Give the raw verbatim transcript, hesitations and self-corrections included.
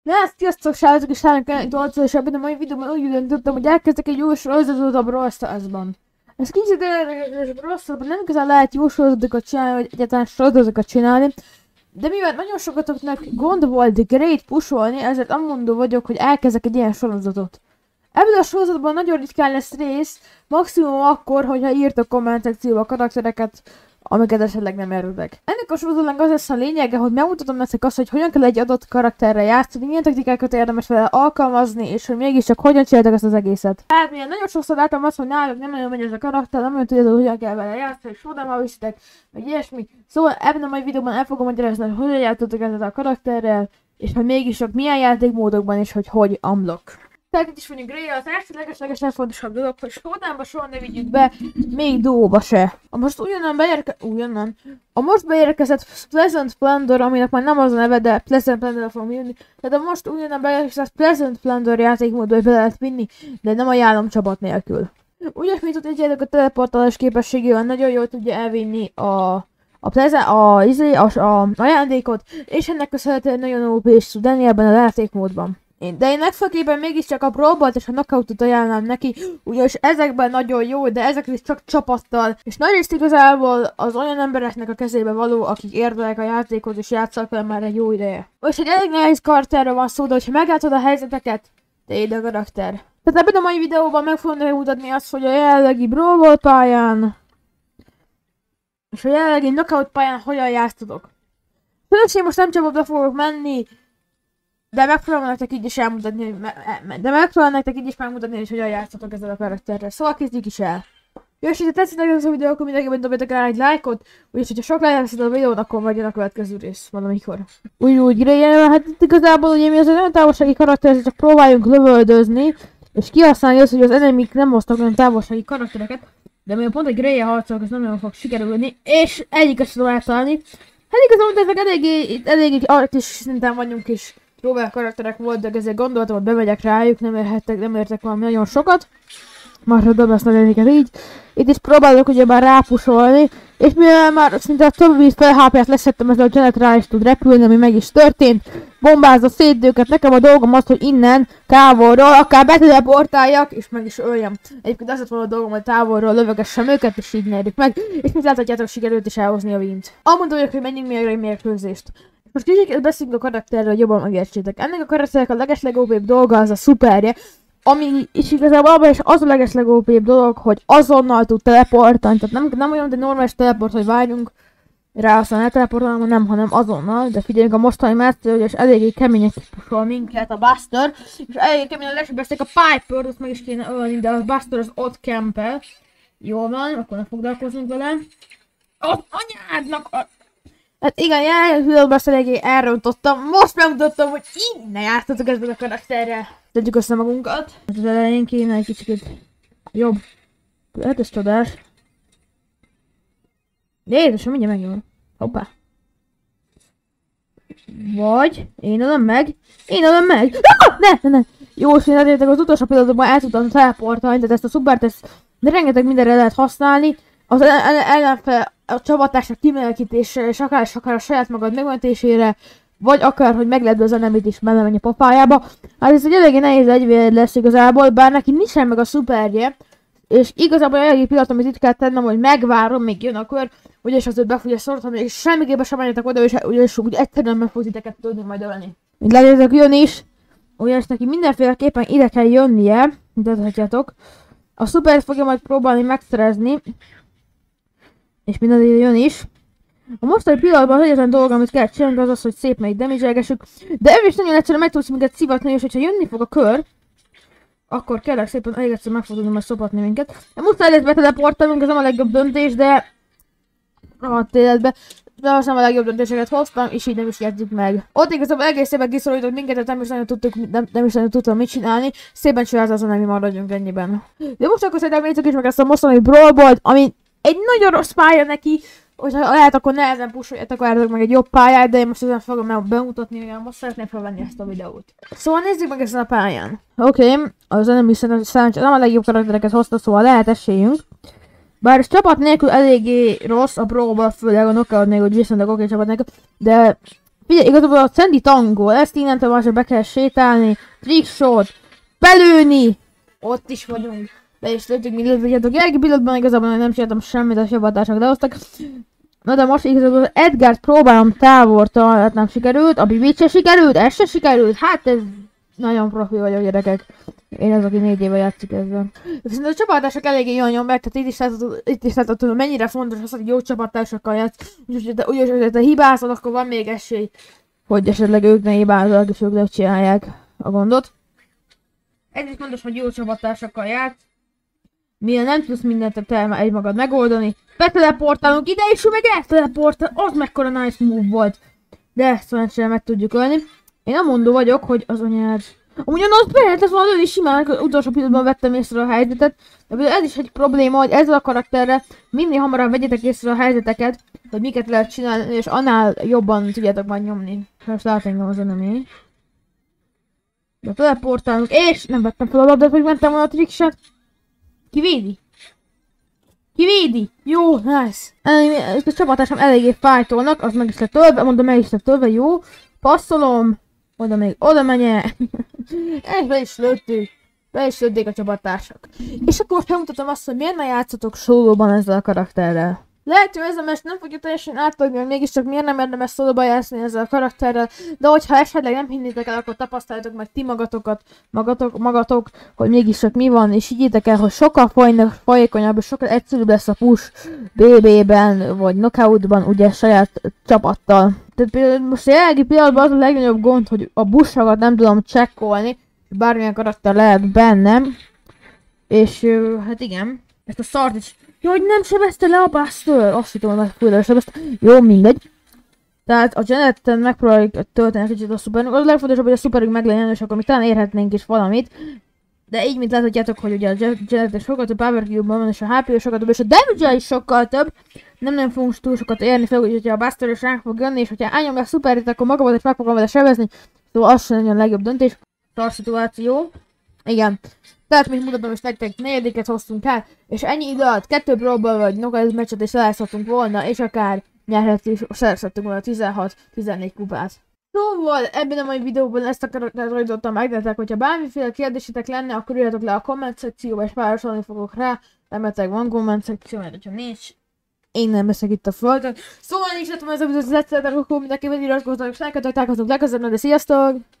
Ne, sziasztok, srácok, és állnak egy dolcol, és ebben a mai videóban úgy döntöttem, hogy elkezdek egy jó sorozatot a Brawl Starsban. Ez kicsit érdekes, a Brawl Starsban nem igazán lehet jó sorozatokat csinálni, vagy egyáltalán sorozatokat csinálni. De mivel nagyon sokatoknak gond volt Great pusolni, ezért amondó vagyok, hogy elkezdek egy ilyen sorozatot. Ebben a sorozatban nagyon ritkán lesz rész, maximum akkor, hogyha írtok komment szekcióba a karaktereket, amiket esetleg nem értek. Ennek a sorozatnak az lesz a lényege, hogy megmutatom nektek azt, hogy hogyan kell egy adott karakterre játszani, milyen taktikákat érdemes vele alkalmazni, és hogy mégiscsak hogyan csináltak ezt az egészet. Hát milyen nagyon sokszor láttam azt, hogy náluk nem nagyon megy ez a karakter, nem nagyon tudjátok, hogyan kell vele játszani, sordámmal viszitek, meg ilyesmi. Szóval ebben a mai videóban el fogom magyarázni, hogy hogyan játszotok ezzel a karakterrel, és hogy mégiscsak milyen játékmódokban, és hogy hogy unlock. Tehát itt is vagyunk Gray, az elsődleges legfontosabb dolog, hogy sordámba soha ne vigyük be, még duóba se. A most ugyanan beérke... ugyanan. A most beérkezett Pleasant Splendor, aminek már nem az a neve, de Pleasant Splendor fogom írni. Tehát a most ugyanan beérkezett Pleasant Splendor játékmódba be lehet vinni, de nem ajánlom csapat nélkül. Ugyanis, mint tudjátok, a teleportálás képességével nagyon jól tudja elvinni a... a Pleasant... a... izé... a... a... ajándékot, és ennek köszönhetően nagyon ó pé is tud lenni ebben a játékmódban. Én, de én legfőképpen mégiscsak a Brawl és a Knockoutot ajánlom neki, ugyanis ezekben nagyon jó, de ezek is csak csapattal, és nagy részt igazából az olyan embereknek a kezébe való, akik érdenek a játékot és játszanak vele már egy jó ideje. És egy elég nehéz karakterről van szó, de hogyha meglátod a helyzeteket, te éld a karakter. Tehát ebben a mai videóban meg fogom megmutatni azt, hogy a jelenlegi Brawl pályán és a jelenlegi Knockout pályán hogyan játszatok. Főleg én most nem csapatba fogok menni, de megpróbálom nektek így is elmutatni, hogy me me de megpróbálom nektek így is megmutatni, hogy hogyan játszatok ezzel a karakterrel. Szóval kezdjük is el. Jó, és ha tetszik nektek ez a videó, akkor mindenképpen dobjatok rá egy lájkot, úgyis, hogyha sok lájk lesz a videón, akkor majd jön a következő rész valamikor. Úgy úgy Gray, hát itt igazából ugye mi az egy olyan távolsági karakter, csak próbáljunk lövöldözni, és kihasználni azt, hogy az enemik nem hoztak olyan távolsági karaktereket, de mivel pont egy Gray-jel harcolok, ez nem nagyon fog sikerülni, és egyiket sem tudom eltalálni. Hát igazából ezek eléggé, eléggé artis szinten vagyunk is. Próbál karakterek voltak, ezért gondoltam, hogy bemegyek rájuk, nem érhettek, nem értek valami nagyon sokat. Már ha dobasznak ezeket így. Itt is próbálok ugye már rápusolni, és mivel már szinte több víz fel há pé-t leszettem, ezzel a Janet rá is tud repülni, ami meg is történt. Bombázza szét őket, nekem a dolgom az, hogy innen, távolról, akár beteleportáljak, és meg is öljem. Egyébként az lett volna a dolgom, hogy távolról lövögessem őket, és így nyerjük meg. És mint láthatjátok, sikerült is elhozni a wint. Amondom vagyok, hogy menjünk még egy mérkőzést. Most kicsit beszélünk a karakterről, hogy jobban megértsétek. Ennek a karakternek a legeslegó pé dolga az a szuperje, ami is igazából abban is az a legeslegó pé dolog, hogy azonnal tud teleportálni. Tehát nem, nem olyan, de normális teleport, hogy várjunk rá, aztán elteleportálom, nem, hanem azonnal. De figyeljünk a mostani Master, és eléggé keményen kipuskol minket a Buster, és eléggé keményen lesebezték a Piper, azt meg is kéne ölni, de a Buster az ott campel. Jól van, akkor ne foglalkozunk vele. Ott anyádnak a... Hát igen, jelenleg azt eléggé elrontottam, most megmutattam, hogy innen jártatok ezzel a karakterrel. Tegyük össze magunkat. Hát az elején kéne egy kicsit jobb. Hát ez csodás. Jézusom, mindjárt megjön. Hoppá. Vagy én ölöm meg. Én ölöm meg. Ah, ne, ne, ne. Jó, és én azért az utolsó pillanatban el tudtam teleportálni, tehát ezt a szupert, ezt rengeteg mindenre lehet használni. Az ellenfél a csapatásnak kimenekítésére, és akár, és akár a saját magad megmentésére, vagy akár, hogy megledve az enemit is belemenj a pofájába. Hát ez egy eléggé nehéz egyvéd lesz igazából, bár neki nincsen meg a szuperje, és igazából a jelenlegi pillanat, amit itt kell tennem, hogy megvárom, még jön a kör, ugyanis az őt be fogja szorítani, és semmiképpen sem menjetek oda, és ugyanis úgy egyszerűen meg fog titeket tudni majd ölni. Mint látjátok, jön is, ugyanis neki mindenféleképpen ide kell jönnie, mint láthatjátok. A szupert fogja majd próbálni megszerezni, és minden jön is. A mostani pillanatban az egyetlen dolog, amit kell csinálni, az az, hogy szép meg damage-elgessük. De ő is nagyon egyszerűen meg tudsz minket szivatni, és hogyha jönni fog a kör, akkor kérlek szépen elég egyszerűen meg fog tudni majd szopatni minket. De most lehet beteleportálunk, ez nem a legjobb döntés, de... rohadt életbe. De most nem a legjobb döntéseket hoztam, és így nem is jegyzik meg. Ott igazából egész szépen kiszorított minket, de nem is nagyon tudtuk, nem, nem is nagyon tudtam mit csinálni. Szépen csinálta azon, hogy mi maradjunk ennyiben. De most akkor szerintem nézzük is meg ezt a mostani Brawl Ballt, ami egy nagyon rossz pálya neki, hogyha lehet, akkor nehezen pusoljátok, várjátok meg egy jobb pályát, de én most ezen fogom meg bemutatni, mivel most szeretném felvenni ezt a videót. Szóval nézzük meg ezen a pályán. Oké, okay, az enemy szerencsére nem a legjobb karaktereket hozta, szóval lehet esélyünk. Bár ez csapat nélkül eléggé rossz a Brawl Ball, főleg a Knockout nélkül, hogy viszonylag oké csapat nélkül, de Figyelj, igazából a Sandy Tango, ezt innentől másra be kell sétálni, trickshot, belőni, ott is vagyunk. De is lőttük mindent, tudjátok, jelenlegi pillanatban igazából nem csináltam semmit, a sabatások lehoztak. Na de most igazából Edgart próbálom távol tartani, nem sikerült, a Bibit se sikerült, ez se sikerült, hát ez nagyon profi vagyok, gyerekek. Én az, aki négy éve játszik ezzel. Viszont a csapatások eléggé jól nyomják, tehát itt is láthatod, itt is láthatod, mennyire fontos az, hogy jó csapatásokkal játsz. Úgyhogy te, úgy, hogy te hibázod, akkor van még esély, hogy esetleg ők ne hibázzanak, és ők csinálják a gondot. Ez is fontos, hogy jó csapatásokkal játsz. Mivel nem tudsz mindent te egymagad megoldani. Beteleportálunk ide, és ő meg elteleportál, az mekkora nice move volt. De szerencsére meg tudjuk ölni. Én nem mondó vagyok, hogy az anyád. Amúgy az be lehetett volna lőni simán, utolsó pillanatban vettem észre a helyzetet. De ez is egy probléma, hogy ezzel a karakterrel minél hamarabb vegyetek észre a helyzeteket, hogy miket lehet csinálni, és annál jobban tudjátok majd nyomni. Most lát engem az enemy. De teleportálunk, és nem vettem fel a labdát, hogy mentem volna a trickshot. Kivédi? Kivédi? Jó, nice. Ezt a csapatásom eléggé fájtolnak, az meg is lett tölve, mondom, meg is lett tölve, jó. Passzolom. Oda még, oda menje. És be is lőttük. Be is lőtték a csapatársak. És akkor most megmutatom azt, hogy miért ne játszatok szólóban ezzel a karakterrel. Lehet, hogy ez a mest nem fogja teljesen átadni, hogy mégiscsak miért nem érdemes szólóba játszani ezzel a karakterrel, de hogyha esetleg nem hinnétek el, akkor tapasztaljátok meg ti magatokat, magatok, magatok, hogy mégiscsak mi van, és higgyétek el, hogy sokkal folynak, folyékonyabb, és sokkal egyszerűbb lesz a push bé bé-ben, vagy knockoutban, ugye saját csapattal. Tehát például most a jelenlegi pillanatban az a legnagyobb gond, hogy a bussokat nem tudom csekkolni, bármilyen karakter lehet bennem, és hát igen, ezt a szart is. Jaj, nem sebezte le a Buster! Azt hittem, hogy fújra sebezte. Jó, mindegy. Tehát a Janet-en megpróbáljuk tölteni kicsit a szuperünk. Az a legfontosabb, hogy a szuperünk meglegyen, és akkor mi talán érhetnénk is valamit. De így, mint láthatjátok, hogy ugye a Janet-en sokkal több Power Cube-ban van, és a há pé sokkal több, és a damage is sokkal több. Nem nem fogunk túl sokat érni fel, úgyhogy ha a Buster is ránk fog jönni, és hogyha elnyomja a szuperit, akkor magamat is meg fogom vele sebezni. Szóval az sem a legjobb döntés. Szar szituáció. Igen. Tehát, mint mutatom, és nektek negyediket hoztunk el, és ennyi idő alatt kettő próból vagy knockout meccset is lejátszottunk volna, és akár nyerhetünk, szerezhettünk volna tizenhat-tizennégy kupát. Szóval ebben a mai videóban ezt a karaktert rajzoltam meg, de hogyha bármiféle kérdésetek lenne, akkor írjatok le a komment szekcióba, és válaszolni fogok rá. Remélhetőleg van komment szekció, mert hogyha nincs, én nem leszek itt a földön. Szóval nincs lettem ez a videó, az egyszer, akkor mindenképpen iratkozzatok, és lájkoljatok, találkozunk legközelebb, de sziasztok!